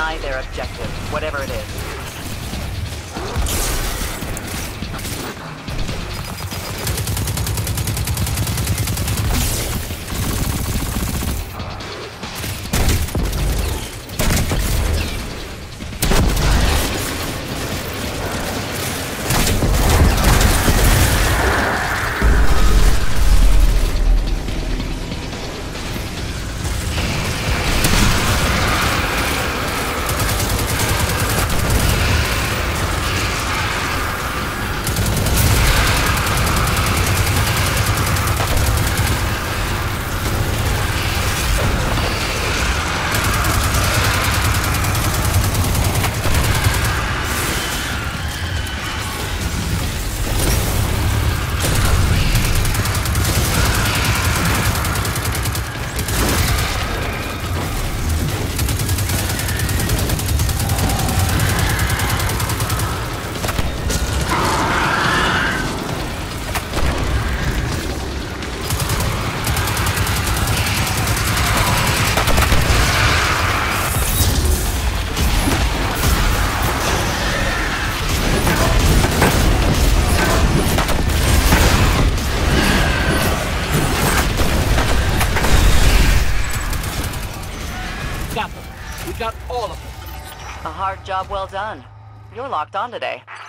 deny their objective, whatever it is. Got them. We got all of them. A hard job well done. You're locked on today.